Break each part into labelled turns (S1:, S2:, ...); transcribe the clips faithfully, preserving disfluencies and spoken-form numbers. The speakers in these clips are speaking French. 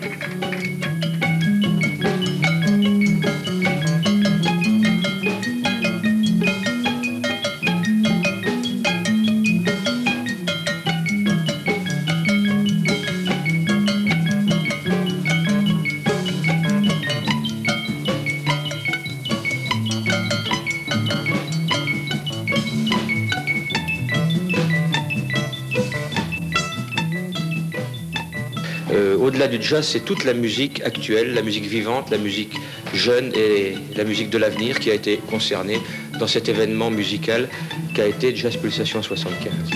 S1: Euh, au-delà du jazz, c'est toute la musique actuelle, la musique vivante, la musique jeune et la musique de l'avenir qui a été concernée dans cet événement musical qu'a été Jazz Pulsation soixante-quinze.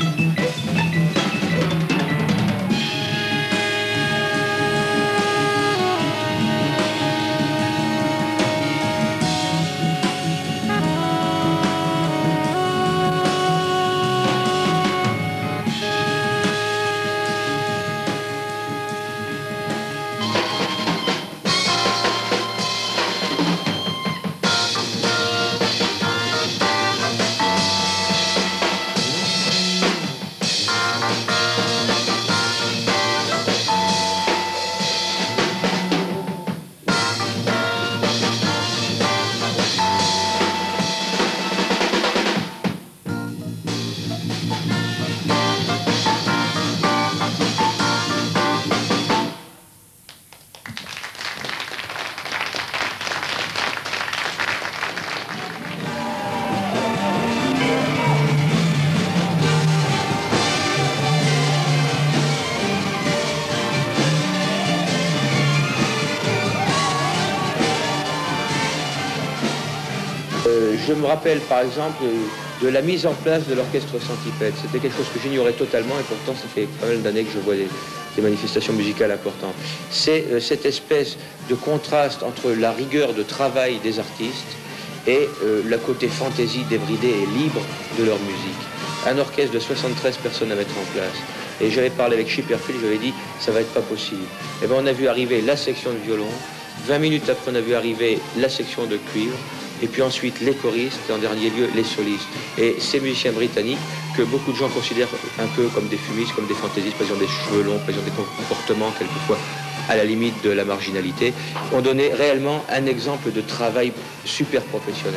S1: Euh, je me rappelle par exemple de la mise en place de l'orchestre Centipède. C'était quelque chose que j'ignorais totalement et pourtant ça fait pas mal d'années que je vois des, des manifestations musicales importantes. C'est euh, cette espèce de contraste entre la rigueur de travail des artistes et euh, le côté fantaisie, débridé et libre de leur musique. Un orchestre de soixante-treize personnes à mettre en place. Et j'avais parlé avec Chipperfield, je lui ai dit ça va être pas possible. Et bien on a vu arriver la section de violon, vingt minutes après on a vu arriver la section de cuivre, et puis ensuite les choristes, et en dernier lieu les solistes. Et ces musiciens britanniques, que beaucoup de gens considèrent un peu comme des fumistes, comme des fantaisistes, parce qu'ils ont des cheveux longs, parce qu'ils ont des comportements quelquefois à la limite de la marginalité, ont donné réellement un exemple de travail super professionnel.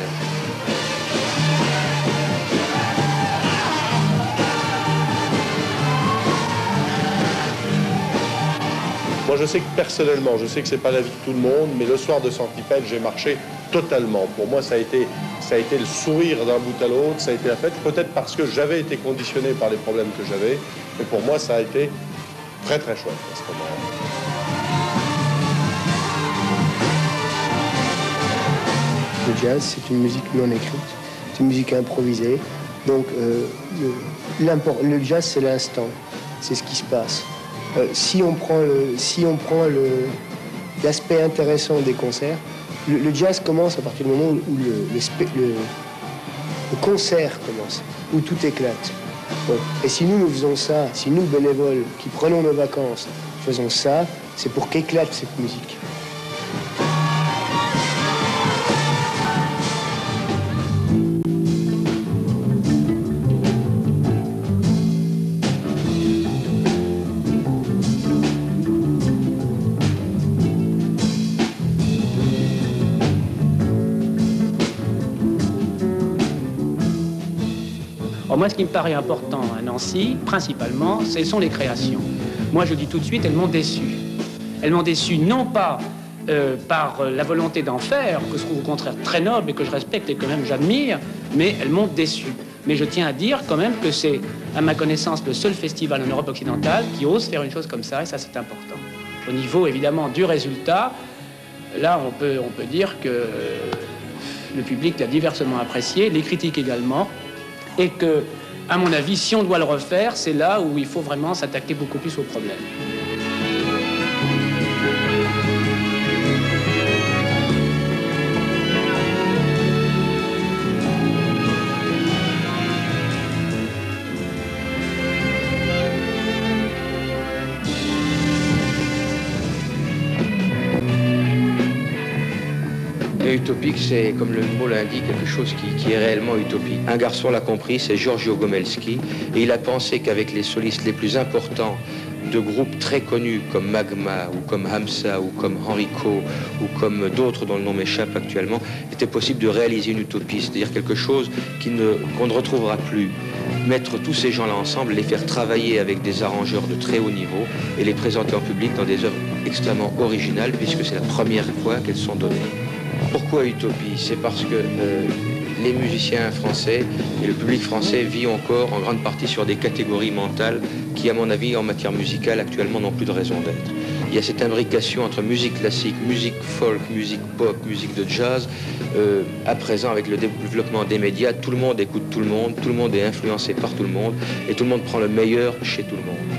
S2: Moi, je sais que personnellement, je sais que c'est pas l'avis de tout le monde, mais le soir de Centipède, j'ai marché totalement. Pour moi, ça a été, ça a été le sourire d'un bout à l'autre, ça a été la fête. Peut-être parce que j'avais été conditionné par les problèmes que j'avais, mais pour moi, ça a été très très chouette à ce moment-là.
S3: Le jazz, c'est une musique non écrite, c'est une musique improvisée. Donc, euh, le, le jazz, c'est l'instant, c'est ce qui se passe. Euh, si on prend le, si on prend le, l'aspect intéressant des concerts, le, le jazz commence à partir du moment où le, le, le, le concert commence, où tout éclate. Bon. Et si nous, nous faisons ça, si nous, bénévoles, qui prenons nos vacances, faisons ça, c'est pour qu'éclate cette musique.
S4: Alors moi, ce qui me paraît important à Nancy, principalement, ce sont les créations. Moi, je dis tout de suite, elles m'ont déçu. Elles m'ont déçu non pas euh, par la volonté d'en faire, que je trouve au contraire très noble et que je respecte et que même j'admire, mais elles m'ont déçu. Mais je tiens à dire quand même que c'est, à ma connaissance, le seul festival en Europe occidentale qui ose faire une chose comme ça, et ça, c'est important. Au niveau, évidemment, du résultat, là, on peut, on peut dire que le public l'a diversement apprécié, les critiques également, et que, à mon avis, si on doit le refaire, c'est là où il faut vraiment s'attaquer beaucoup plus aux problèmes.
S1: Utopique, c'est, comme le mot l'indique, quelque chose qui, qui est réellement utopique. Un garçon l'a compris, c'est Giorgio Gomelsky, et il a pensé qu'avec les solistes les plus importants de groupes très connus comme Magma ou comme Hamsa ou comme Henrico ou comme d'autres dont le nom m'échappe actuellement, il était possible de réaliser une utopie, c'est-à-dire quelque chose qui ne, qu'on ne retrouvera plus. Mettre tous ces gens-là ensemble, les faire travailler avec des arrangeurs de très haut niveau et les présenter en public dans des œuvres extrêmement originales puisque c'est la première fois qu'elles sont données. Pourquoi utopie? C'est parce que euh, les musiciens français et le public français vit encore en grande partie sur des catégories mentales qui, à mon avis, en matière musicale, actuellement, n'ont plus de raison d'être. Il y a cette imbrication entre musique classique, musique folk, musique pop, musique de jazz. Euh, à présent, avec le développement des médias, tout le monde écoute tout le monde, tout le monde est influencé par tout le monde et tout le monde prend le meilleur chez tout le monde.